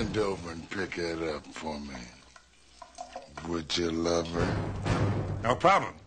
Bend over and pick it up for me. Would you, lover? No problem.